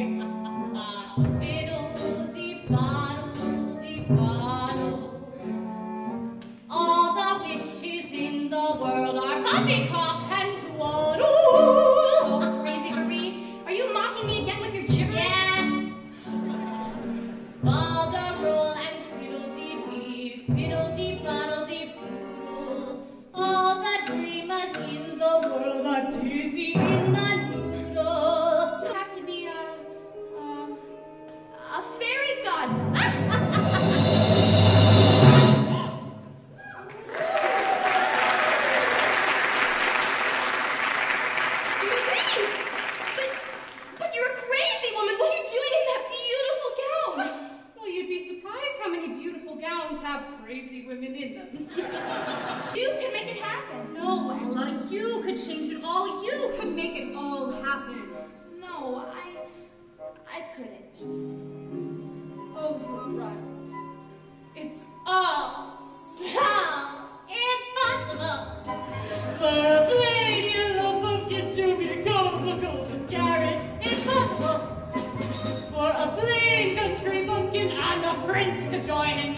Fiddle-de-faddle-de-faddle. All the wishes in the world are poppycock and twaddle. Oh, crazy Marie. Are you mocking me again with your gibberish? Yes. Ball the roll and fiddle-dee-dee, fiddle-dee-faddle-dee-foodle. All the dreamers in the world are dizzy in the noodle. So you have to be a fairy godmother. But you're a crazy woman. What are you doing in that beautiful gown? Well, you'd be surprised how many beautiful gowns have crazy women in them. You can make it happen. No, Ella, you could change it all. You could make it all happen. No, I couldn't. Oh, you're right. It's all so impossible for a plain yellow pumpkin to become the golden carrot. Impossible for a plain country bumpkin and a prince to join in